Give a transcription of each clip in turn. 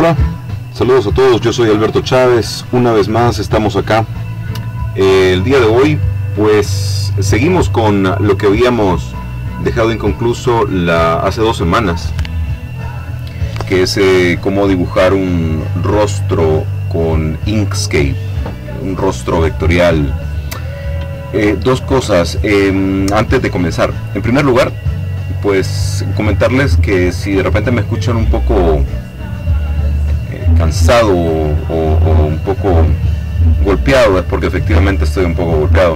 Hola, saludos a todos, yo soy Alberto Chávez, una vez más estamos acá. El día de hoy pues seguimos con lo que habíamos dejado inconcluso hace 2 semanas, que es cómo dibujar un rostro con Inkscape, un rostro vectorial. Dos cosas antes de comenzar. En primer lugar, pues comentarles que si de repente me escuchan un poco cansado o un poco golpeado, es porque efectivamente estoy un poco golpeado.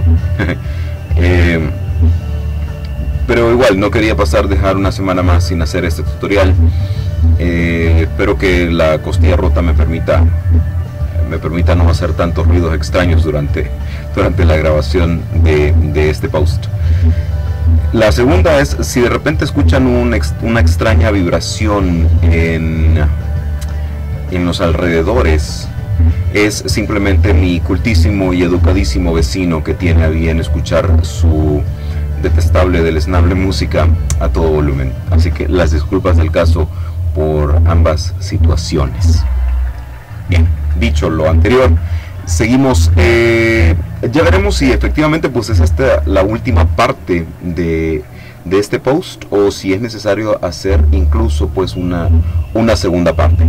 Pero igual no quería dejar una semana más sin hacer este tutorial. Espero que la costilla rota me permita no hacer tantos ruidos extraños durante la grabación de este post. La segunda es, si de repente escuchan una extraña vibración en los alrededores, es simplemente mi cultísimo y educadísimo vecino que tiene a bien escuchar su detestable, deleznable música a todo volumen. Así que las disculpas del caso por ambas situaciones. Bien, dicho lo anterior, seguimos. Ya veremos si efectivamente pues es esta la última parte de este post, o si es necesario hacer incluso pues una segunda parte.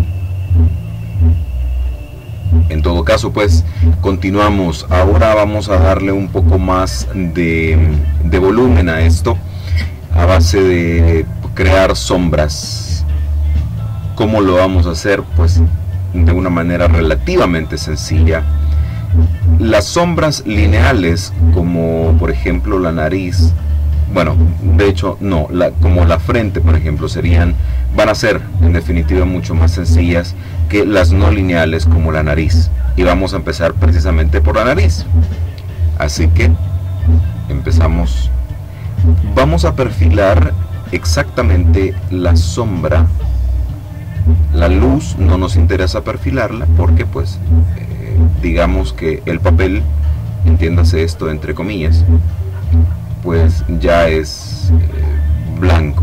En todo caso, pues continuamos. Ahora vamos a darle un poco más de volumen a esto, a base de crear sombras. ¿Cómo lo vamos a hacer? Pues de una manera relativamente sencilla. Las sombras lineales, como por ejemplo la nariz, bueno, de hecho no, como la frente por ejemplo, van a ser en definitiva mucho más sencillas que las no lineales como la nariz, y vamos a empezar precisamente por la nariz. Así que empezamos. Vamos a perfilar exactamente la sombra. La luz no nos interesa perfilarla porque pues digamos que el papel, entiéndase esto entre comillas, pues ya es blanco.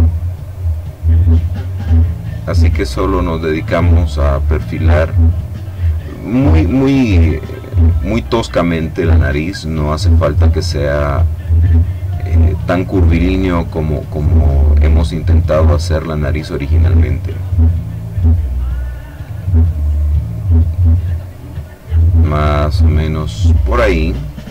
Así que solo nos dedicamos a perfilar muy toscamente la nariz. No hace falta que sea tan curvilíneo como hemos intentado hacer la nariz originalmente. Más o menos por ahí,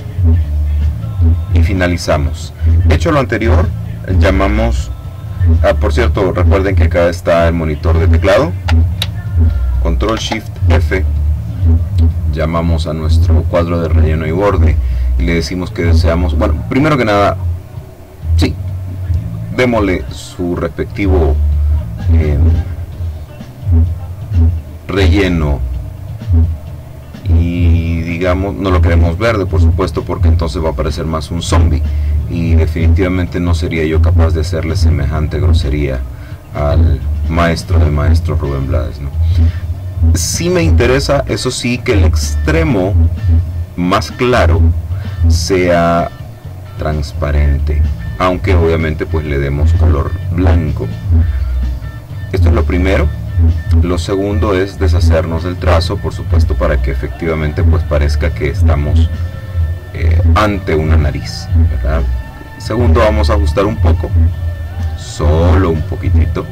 y finalizamos. Hecho lo anterior, llamamos por cierto, recuerden que acá está el monitor de teclado. Control Shift F, llamamos a nuestro cuadro de relleno y borde y le decimos que deseamos, bueno, primero que nada, sí, démosle su respectivo relleno, y digamos, no lo queremos verde por supuesto, porque entonces va a parecer más un zombie, y definitivamente no sería yo capaz de hacerle semejante grosería al maestro de maestros Rubén Blades, ¿no? Sí me interesa, eso sí, que el extremo más claro sea transparente, aunque obviamente pues le demos color blanco. Esto es lo primero. Lo segundo es deshacernos del trazo, por supuesto, para que efectivamente pues parezca que estamos ante una nariz, ¿verdad? Segundo, vamos a ajustar un poco, solo un poquitito,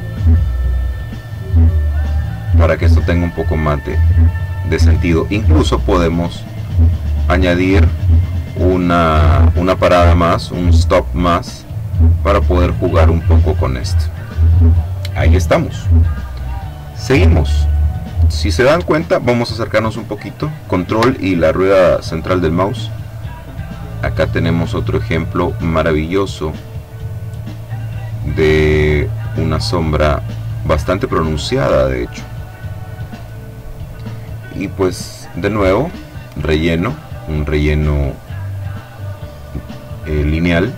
para que esto tenga un poco más de sentido. Incluso podemos añadir una parada más, un stop más, para poder jugar un poco con esto. Ahí estamos. Seguimos. Si se dan cuenta, vamos a acercarnos un poquito. Control y la rueda central del mouse. Acá tenemos otro ejemplo maravilloso de una sombra bastante pronunciada, de hecho. Y pues de nuevo, relleno, un relleno lineal.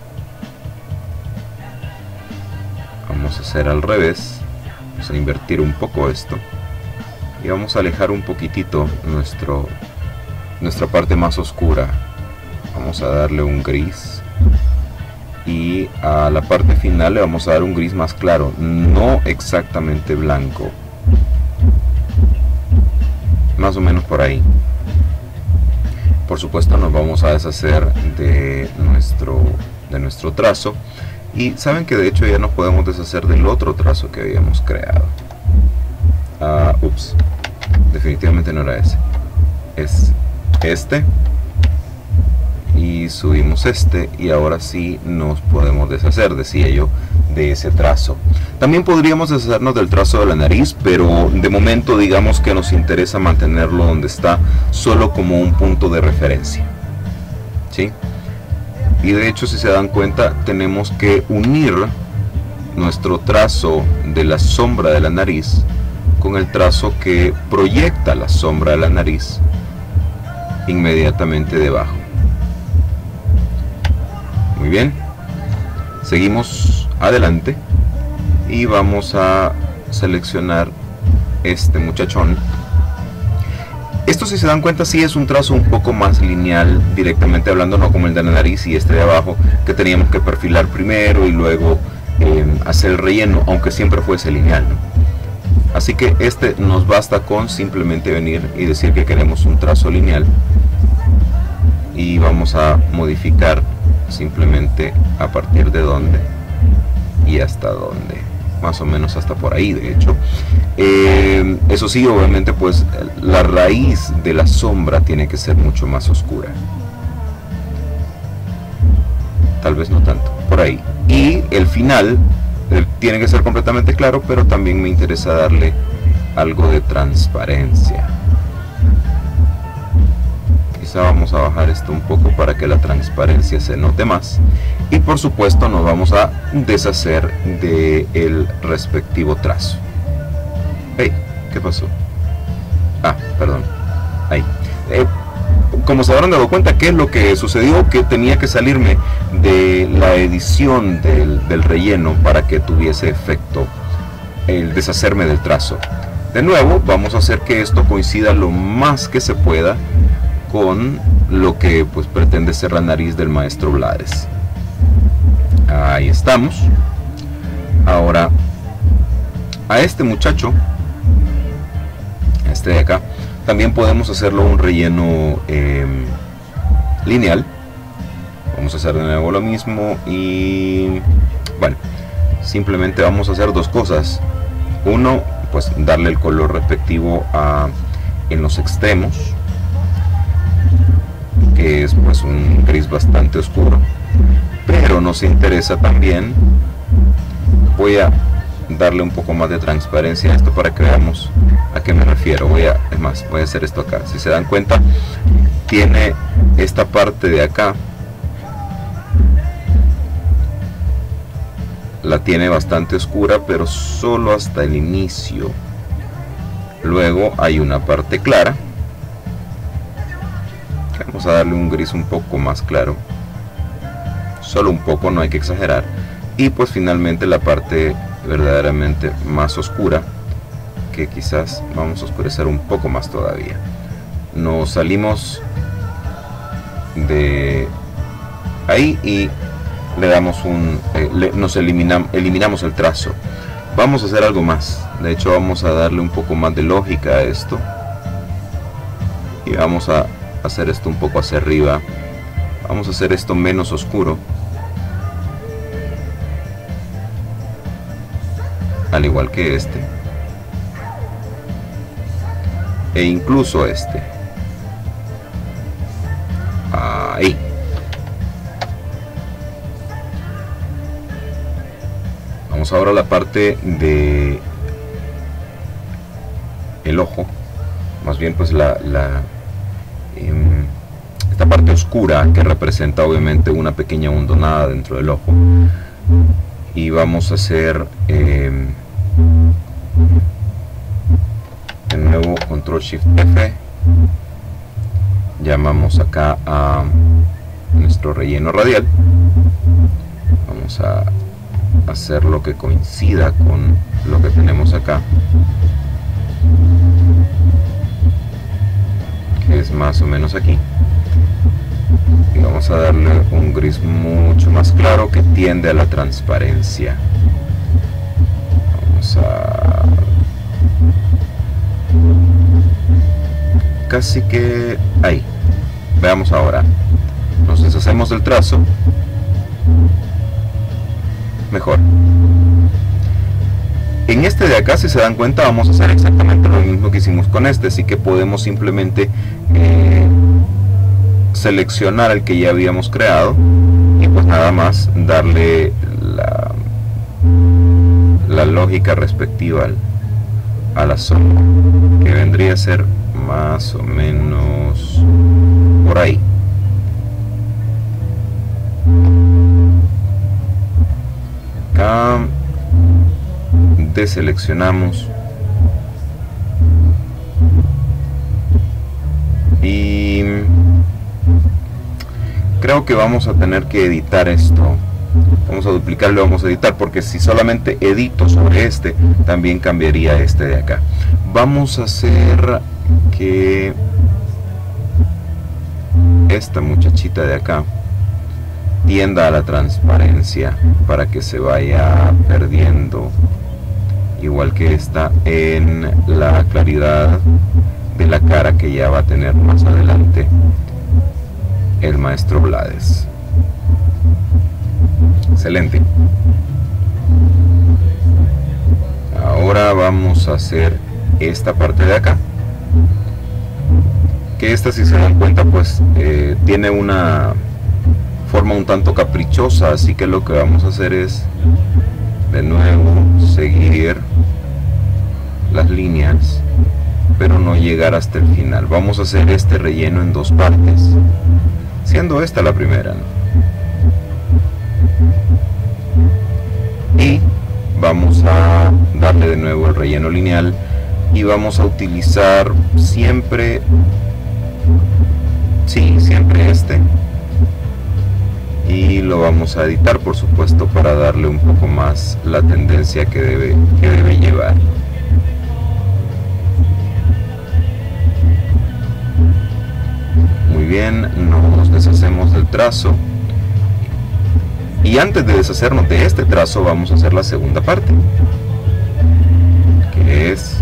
Vamos a hacer al revés. Vamos a invertir un poco esto y vamos a alejar un poquitito nuestra parte más oscura. Vamos a darle un gris, y a la parte final le vamos a dar un gris más claro, no exactamente blanco. más o menos por ahí. Por supuesto nos vamos a deshacer de nuestro trazo, y saben que de hecho ya nos podemos deshacer del otro trazo que habíamos creado. Ups, definitivamente no era ese, es este, y subimos este, y ahora sí nos podemos deshacer, decía yo, de ese trazo. También podríamos deshacernos del trazo de la nariz, pero de momento digamos que nos interesa mantenerlo donde está, solo como un punto de referencia, ¿sí? Y de hecho, si se dan cuenta, tenemos que unir nuestro trazo de la sombra de la nariz con el trazo que proyecta la sombra de la nariz inmediatamente debajo. Muy bien, seguimos adelante y vamos a seleccionar este muchachón. Esto, si se dan cuenta, sí es un trazo un poco más lineal, directamente hablando, no como el de la nariz y este de abajo, que teníamos que perfilar primero y luego hacer el relleno, aunque siempre fuese lineal, ¿no? Así que este nos basta con simplemente venir y decir que queremos un trazo lineal, y vamos a modificar simplemente a partir de dónde y hasta dónde, más o menos hasta por ahí. De hecho, eso sí, obviamente pues la raíz de la sombra tiene que ser mucho más oscura, tal vez no tanto, por ahí, y el final tiene que ser completamente claro, pero también me interesa darle algo de transparencia. Quizá vamos a bajar esto un poco para que la transparencia se note más, y por supuesto nos vamos a deshacer del respectivo trazo. Hey, ¿qué pasó? Perdón, ahí. Como se habrán dado cuenta, ¿qué es lo que sucedió? Que tenía que salirme de la edición del relleno para que tuviese efecto el deshacerme del trazo. De nuevo, vamos a hacer que esto coincida lo más que se pueda con lo que pues pretende ser la nariz del maestro Blades. Ahí estamos. Ahora, a este muchacho, este de acá, también podemos hacerlo un relleno lineal. Vamos a hacer de nuevo lo mismo, y bueno, simplemente vamos a hacer dos cosas. Uno, pues darle el color respectivo en los extremos, que es pues un gris bastante oscuro, pero nos interesa también, voy a darle un poco más de transparencia a esto para que veamos a qué me refiero. Es más, voy a hacer esto acá. Si se dan cuenta, tiene esta parte de acá, la tiene bastante oscura, pero solo hasta el inicio. Luego hay una parte clara, vamos a darle un gris un poco más claro, solo un poco, no hay que exagerar, y pues finalmente la parte verdaderamente más oscura, que quizás vamos a oscurecer un poco más todavía. Nos salimos de ahí y le damos eliminamos el trazo. Vamos a hacer algo más, de hecho vamos a darle un poco más de lógica a esto, y vamos a hacer esto un poco hacia arriba. Vamos a hacer esto menos oscuro, al igual que este, e incluso este. Ahí. Vamos ahora a la parte de el ojo, más bien pues esta parte oscura que representa obviamente una pequeña hondonada dentro del ojo, y vamos a hacer de nuevo Control Shift F, llamamos acá a nuestro relleno radial, vamos a hacer lo que coincida con lo que tenemos acá, que es más o menos aquí, y vamos a darle un gris mucho más claro que tiende a la transparencia. Vamos a casi que ahí. Veamos ahora. Nos deshacemos del trazo. Mejor. En este de acá, si se dan cuenta, vamos a hacer exactamente lo mismo que hicimos con este, así que podemos simplemente seleccionar el que ya habíamos creado y pues nada más darle la lógica respectiva a la sombra, que vendría a ser más o menos por ahí. Acá deseleccionamos y creo que vamos a tener que editar esto. Vamos a duplicarlo, vamos a editar, porque si solamente edito sobre este, también cambiaría este de acá. Vamos a hacer que esta muchachita de acá tienda a la transparencia para que se vaya perdiendo, igual que esta, en la claridad de la cara que ya va a tener más adelante el maestro Blades. Excelente. Ahora vamos a hacer esta parte de acá, que esta, si se dan cuenta, pues tiene una forma un tanto caprichosa, así que lo que vamos a hacer es de nuevo seguir las líneas, pero no llegar hasta el final. Vamos a hacer este relleno en dos partes, siendo esta la primera, ¿no? Y vamos a darle de nuevo el relleno lineal y vamos a utilizar siempre, sí, siempre este, y lo vamos a editar, por supuesto, para darle un poco más la tendencia que debe llevar. Muy bien, nos deshacemos del trazo. Y antes de deshacernos de este trazo, vamos a hacer la segunda parte, que es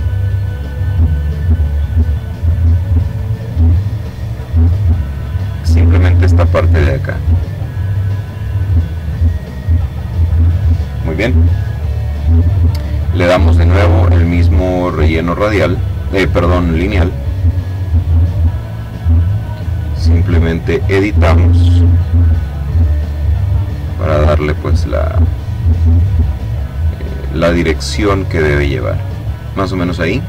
simplemente esta parte de acá. Muy bien. Le damos de nuevo el mismo relleno radial, lineal. Simplemente editamos para darle pues la dirección que debe llevar, más o menos ahí.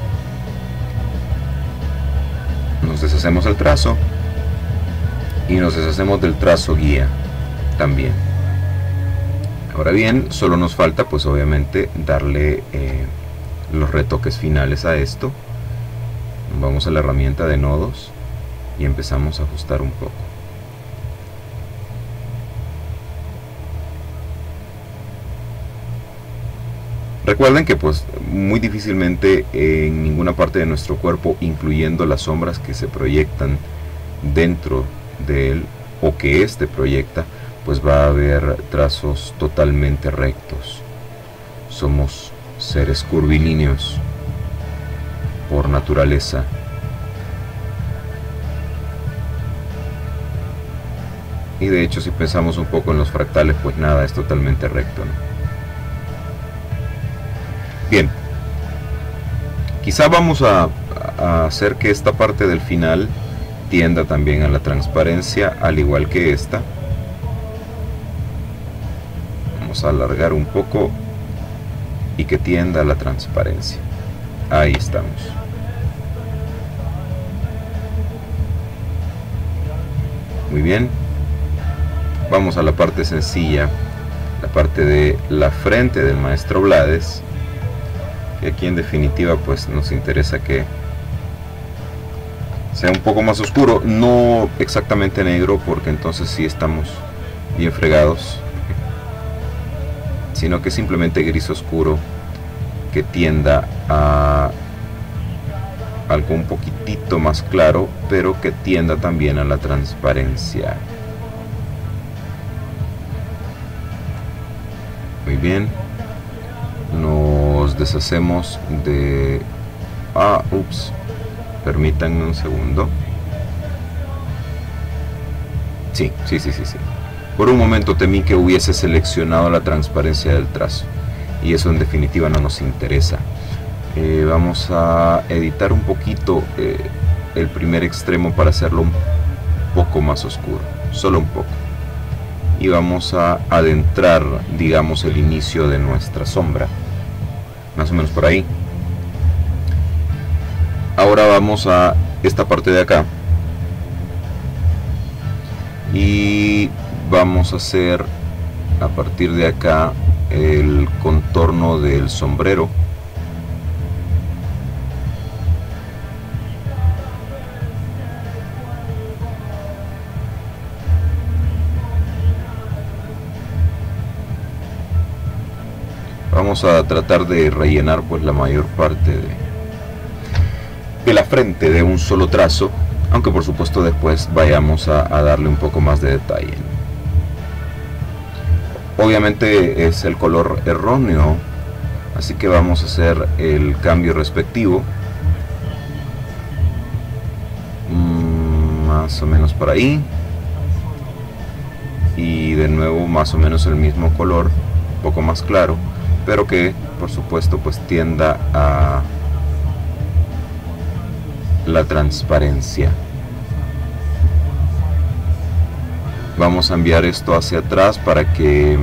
Nos deshacemos del trazo y nos deshacemos del trazo guía también. Ahora bien, solo nos falta pues obviamente darle los retoques finales a esto. Vamos a la herramienta de nodos y empezamos a ajustar un poco. Recuerden que pues muy difícilmente en ninguna parte de nuestro cuerpo, incluyendo las sombras que se proyectan dentro de él o que éste proyecta, pues va a haber trazos totalmente rectos. Somos seres curvilíneos por naturaleza. Y de hecho, si pensamos un poco en los fractales, pues nada es totalmente recto, ¿no? Bien, quizá vamos a hacer que esta parte del final tienda también a la transparencia, al igual que esta. Vamos a alargar un poco y que tienda a la transparencia. Ahí estamos. Muy bien. Vamos a la parte sencilla, la parte de la frente del maestro Blades. Y aquí en definitiva pues nos interesa que sea un poco más oscuro, no exactamente negro, porque entonces sí estamos bien fregados, sino que simplemente gris oscuro que tienda a algo un poquitito más claro, pero que tienda también a la transparencia. Muy bien. Nos deshacemos de Permítanme un segundo. Sí. Por un momento temí que hubiese seleccionado la transparencia del trazo, y eso en definitiva no nos interesa. Vamos a editar un poquito el primer extremo para hacerlo un poco más oscuro, solo un poco. Y vamos a adentrar, digamos, el inicio de nuestra sombra, más o menos por ahí. Ahora vamos a esta parte de acá y vamos a hacer a partir de acá el contorno del sombrero. Vamos a tratar de rellenar pues la mayor parte de la frente de un solo trazo, aunque por supuesto después vayamos a darle un poco más de detalle. Obviamente es el color erróneo, así que vamos a hacer el cambio respectivo, más o menos por ahí, y de nuevo más o menos el mismo color, un poco más claro, pero que por supuesto pues tienda a la transparencia. Vamos a enviar esto hacia atrás para que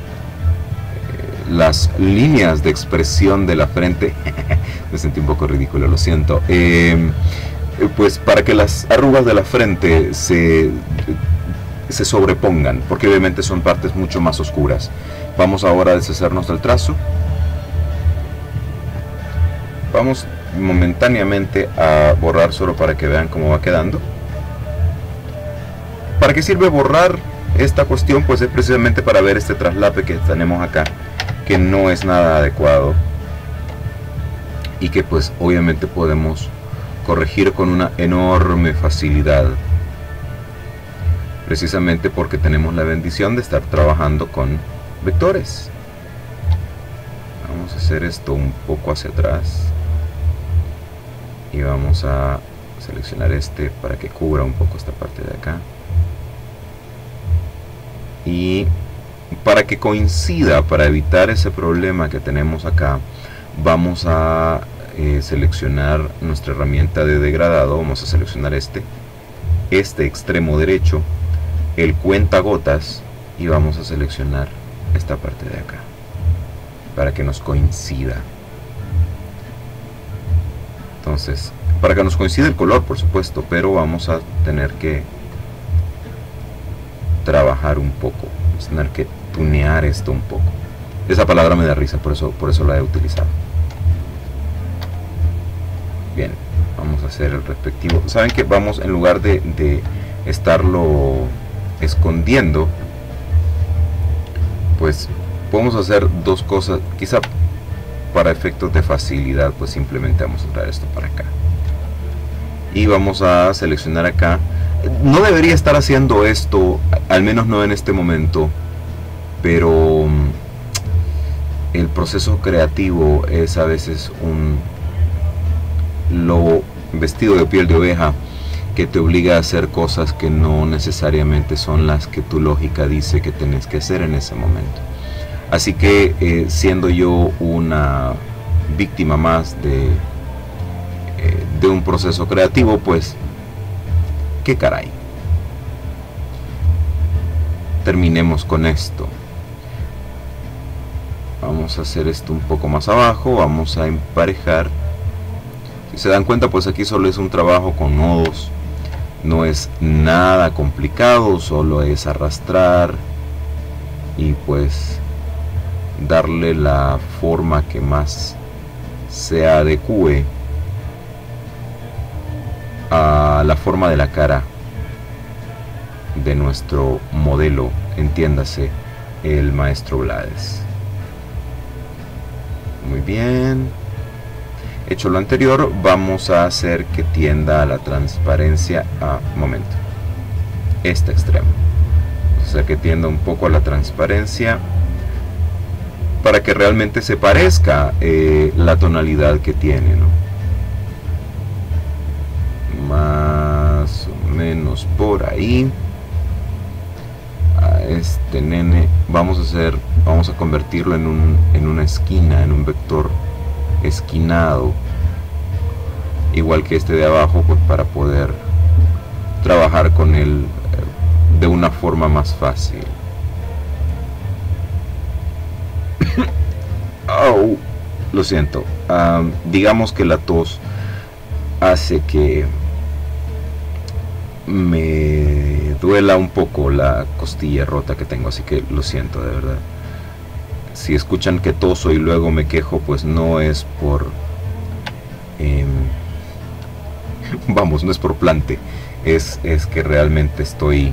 las líneas de expresión de la frente me sentí un poco ridículo, lo siento, pues para que las arrugas de la frente se sobrepongan, porque obviamente son partes mucho más oscuras. Vamos ahora a deshacernos del trazo. Vamos momentáneamente a borrar solo para que vean cómo va quedando. ¿Para qué sirve borrar esta cuestión? Pues es precisamente para ver este traslape que tenemos acá, que no es nada adecuado y que pues obviamente podemos corregir con una enorme facilidad, precisamente porque tenemos la bendición de estar trabajando con vectores. Vamos a hacer esto un poco hacia atrás y vamos a seleccionar este para que cubra un poco esta parte de acá, y para que coincida, para evitar ese problema que tenemos acá, vamos a seleccionar nuestra herramienta de degradado. Vamos a seleccionar este extremo derecho, el cuentagotas, y vamos a seleccionar esta parte de acá para que nos coincida. Entonces, para que nos coincida el color, por supuesto, pero vamos a tener que trabajar un poco, vamos a tener que tunear esto un poco. Esa palabra me da risa, por eso la he utilizado. Bien, vamos a hacer el respectivo. Saben que vamos, en lugar de estarlo escondiendo, pues podemos hacer dos cosas. Quizá para efectos de facilidad, pues simplemente vamos a traer esto para acá y vamos a seleccionar acá. No debería estar haciendo esto, al menos no en este momento, pero el proceso creativo es a veces un lobo vestido de piel de oveja que te obliga a hacer cosas que no necesariamente son las que tu lógica dice que tenés que hacer en ese momento. Así que siendo yo una víctima más de un proceso creativo, pues qué caray. Terminemos con esto. Vamos a hacer esto un poco más abajo, vamos a emparejar. Si se dan cuenta, pues aquí solo es un trabajo con nodos, no es nada complicado, solo es arrastrar y pues darle la forma que más se adecue a la forma de la cara de nuestro modelo, entiéndase, el maestro Blades. Muy bien. Hecho lo anterior, vamos a hacer que tienda a la transparencia. Este extremo. O sea, que tienda un poco a la transparencia para que realmente se parezca la tonalidad que tiene, ¿no? menos por ahí. A este nene vamos a convertirlo en una esquina, en un vector esquinado, igual que este de abajo, pues para poder trabajar con él de una forma más fácil. Oh, lo siento. Digamos que la tos hace que me duela un poco la costilla rota que tengo, así que lo siento, de verdad. Si escuchan que toso y luego me quejo, pues no es por vamos, no es por plante, es que realmente estoy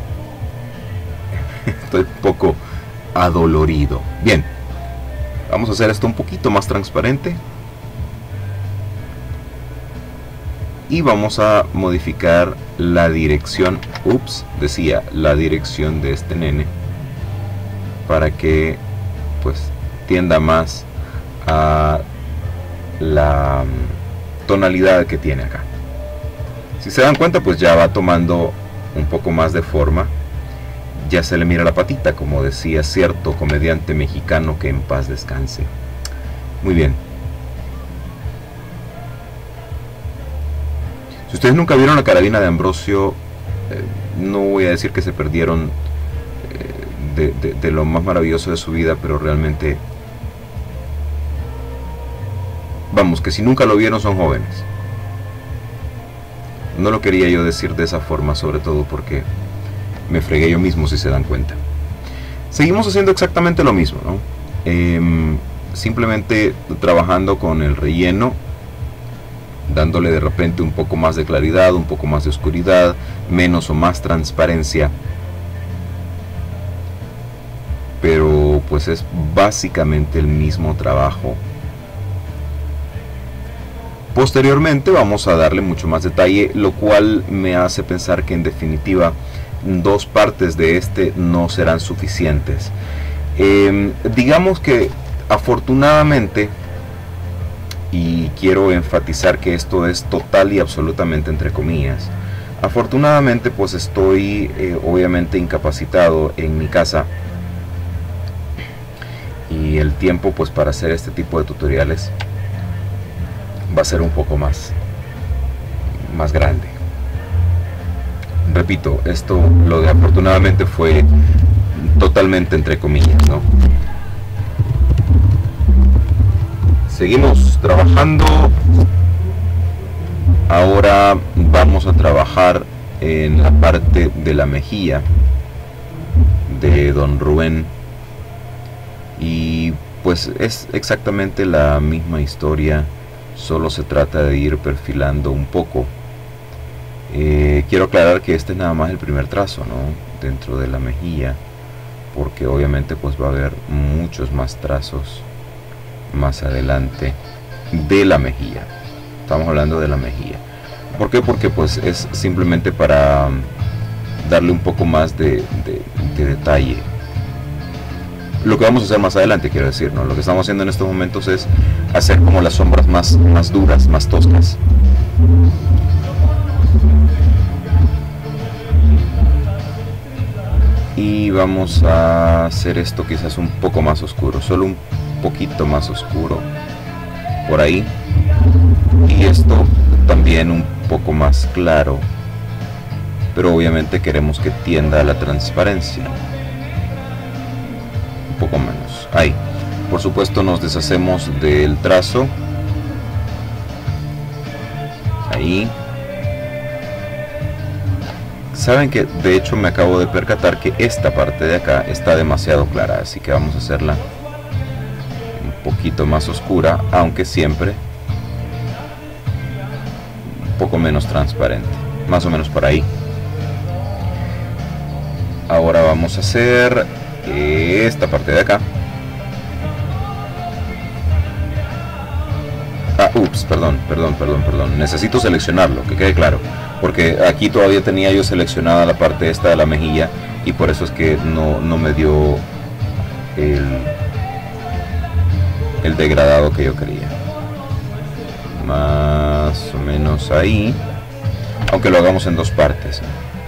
un poco adolorido. Bien, vamos a hacer esto un poquito más transparente y vamos a modificar la dirección, la dirección de este nene, para que pues tienda más a la tonalidad que tiene acá. Si se dan cuenta, pues ya va tomando un poco más de forma. Ya se le mira la patita, como decía cierto comediante mexicano, que en paz descanse. Muy bien. Si ustedes nunca vieron la carabina de Ambrosio, no voy a decir que se perdieron de lo más maravilloso de su vida, pero realmente, vamos, que si nunca lo vieron son jóvenes. No lo quería yo decir de esa forma, sobre todo porque me fregué yo mismo, si se dan cuenta. Seguimos haciendo exactamente lo mismo, ¿no? Simplemente trabajando con el relleno, dándole de repente un poco más de claridad, un poco más de oscuridad, menos o más transparencia. Pero pues es básicamente el mismo trabajo. Posteriormente vamos a darle mucho más detalle, lo cual me hace pensar que en definitiva dos partes de este no serán suficientes. Digamos que afortunadamente, y quiero enfatizar que esto es total y absolutamente entre comillas, afortunadamente pues estoy obviamente incapacitado en mi casa, y el tiempo pues para hacer este tipo de tutoriales va a ser un poco más grande. Repito, esto, lo de afortunadamente, fue totalmente entre comillas, ¿no? Seguimos trabajando. Ahora vamos a trabajar en la parte de la mejilla de Don Rubén, y pues es exactamente la misma historia. Solo se trata de ir perfilando un poco. Quiero aclarar que este es nada más el primer trazo, ¿no? Dentro de la mejilla, porque obviamente pues va a haber muchos más trazos más adelante de la mejilla. Estamos hablando de la mejilla. ¿Por qué? Porque pues es simplemente para darle un poco más de detalle. Lo que vamos a hacer más adelante, quiero decir, ¿no? Lo que estamos haciendo en estos momentos es hacer como las sombras más duras, más toscas. Y vamos a hacer esto quizás un poco más oscuro, solo un poquito más oscuro por ahí, y esto también un poco más claro, pero obviamente queremos que tienda a la transparencia. Poco menos, ahí. Por supuesto nos deshacemos del trazo, ahí. Saben que de hecho me acabo de percatar que esta parte de acá está demasiado clara, así que vamos a hacerla un poquito más oscura, aunque siempre un poco menos transparente, más o menos por ahí. Ahora vamos a hacer esta parte de acá. Perdón, necesito seleccionarlo, que quede claro, porque aquí todavía tenía yo seleccionada la parte esta de la mejilla, y por eso es que no me dio el degradado que yo quería. Más o menos ahí, aunque lo hagamos en dos partes, ¿no?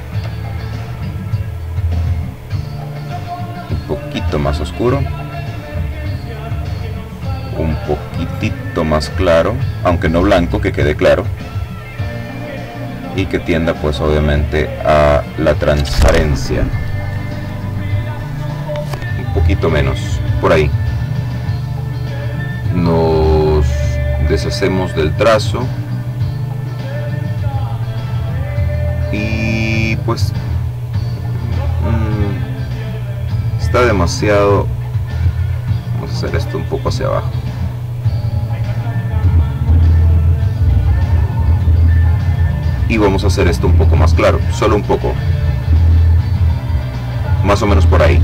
poquito más oscuro, un poquitito más claro, aunque no blanco, que quede claro, y que tienda pues obviamente a la transparencia. Un poquito menos, por ahí. Nos deshacemos del trazo y pues está demasiado. Vamos a hacer esto un poco hacia abajo. Y vamos a hacer esto un poco más claro, solo un poco, más o menos por ahí.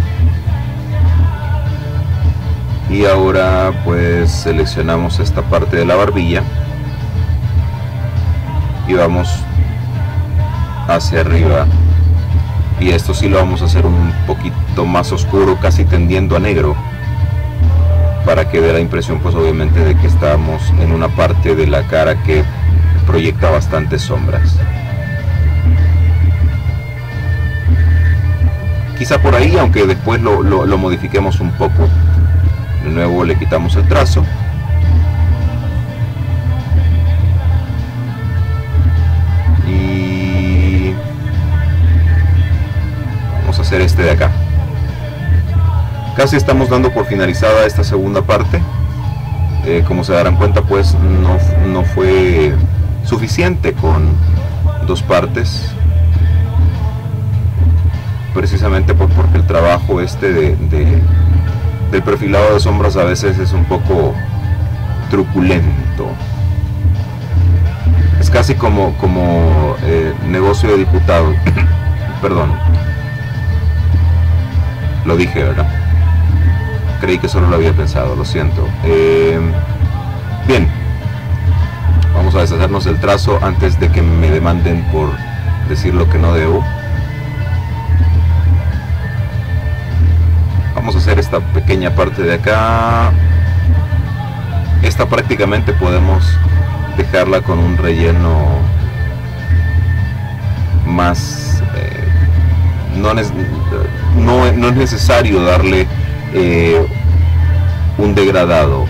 Y ahora pues seleccionamos esta parte de la barbilla y vamos hacia arriba, y esto sí lo vamos a hacer un poquito más oscuro, casi tendiendo a negro, para que dé la impresión pues obviamente de que estamos en una parte de la cara que proyecta bastantes sombras. Quizá por ahí, aunque después lo modifiquemos un poco. De nuevo le quitamos el trazo y vamos a hacer este de acá. Casi estamos dando por finalizada esta segunda parte. Como se darán cuenta pues no fue suficiente con dos partes, precisamente porque el trabajo este del perfilado de sombras a veces es un poco truculento. Es casi como negocio de diputado. Perdón, lo dije, ¿verdad? Creí que solo lo había pensado, lo siento. Bien, vamos a deshacernos del trazo antes de que me demanden por decir lo que no debo. Vamos a hacer esta pequeña parte de acá. Esta prácticamente podemos dejarla con un relleno más. No es necesario darle un degradado.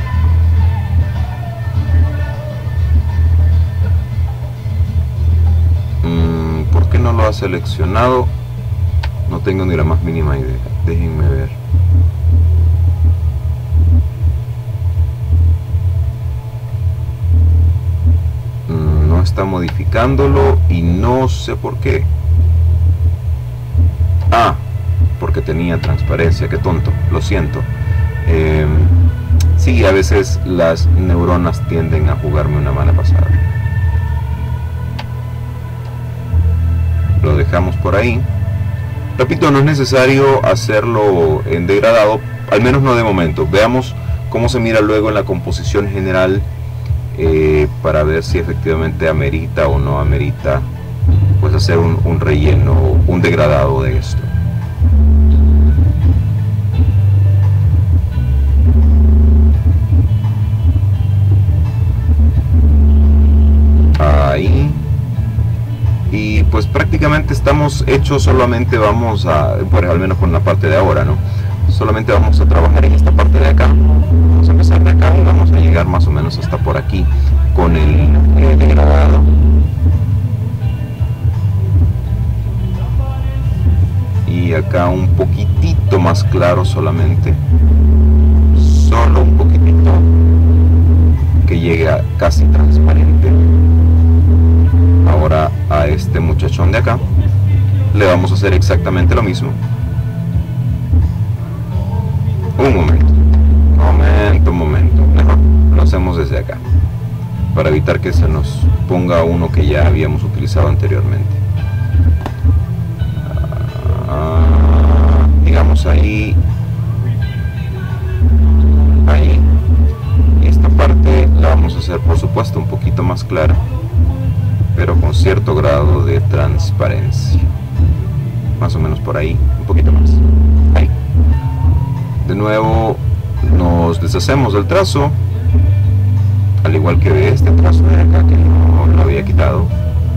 ¿Por qué no lo ha seleccionado? No tengo ni la más mínima idea. Déjenme ver. No está modificándolo y no sé por qué. Ah, porque tenía transparencia. Qué tonto, lo siento. Sí, a veces las neuronas tienden a jugarme una mala pasada. Lo dejamos por ahí. Repito, no es necesario hacerlo en degradado, al menos no de momento. Veamos cómo se mira luego en la composición general, para ver si efectivamente amerita o no amerita pues hacer un relleno, un degradado de esto. Ahí. Y pues prácticamente estamos hechos. Solamente vamos a, pues al menos con la parte de ahora, ¿no? Solamente vamos a trabajar en esta parte de acá. Vamos a empezar de acá y vamos a llegar más o menos hasta por aquí con el degradado. Y acá un poquitito más claro solamente. Solo un poquitito. Que llegue a casi transparente. Ahora a este muchachón de acá le vamos a hacer exactamente lo mismo. Un momento, mejor lo hacemos desde acá para evitar que se nos ponga uno que ya habíamos utilizado anteriormente. Digamos ahí, y esta parte la vamos a hacer por supuesto un poquito más clara, pero con cierto grado de transparencia, más o menos por ahí, un poquito más, ahí. De nuevo nos deshacemos del trazo, al igual que de este trazo de acá que no lo había quitado.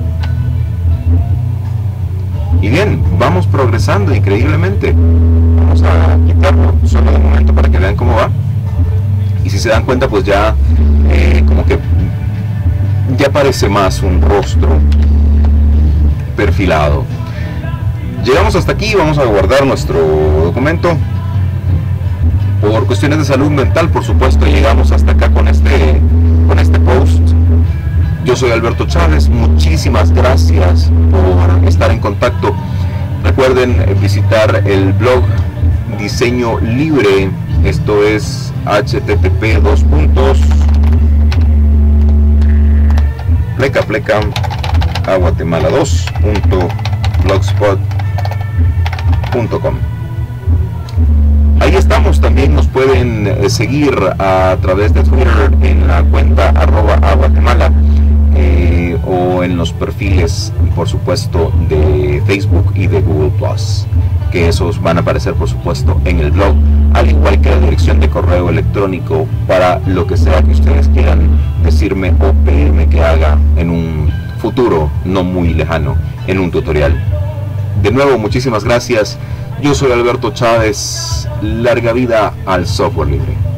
Y bien, vamos progresando increíblemente. Vamos vamos a quitarlo solo de momento para que vean cómo va. Y si se dan cuenta, pues ya como que ya parece más un rostro perfilado. Llegamos hasta aquí, vamos a guardar nuestro documento. Por cuestiones de salud mental, por supuesto, llegamos hasta acá con este post. Yo soy Alberto Chávez, muchísimas gracias por estar en contacto. Recuerden visitar el blog Diseño Libre, esto es http://aguatemala2.blogspot.com. Ahí estamos. También nos pueden seguir a través de Twitter en la cuenta @aguatemala o en los perfiles, por supuesto, de Facebook y de Google+, que esos van a aparecer, por supuesto, en el blog, al igual que la dirección de correo electrónico para lo que sea que ustedes quieran decirme o pedirme que haga en un futuro no muy lejano, en un tutorial. De nuevo, muchísimas gracias. Yo soy Alberto Chávez. Larga vida al software libre.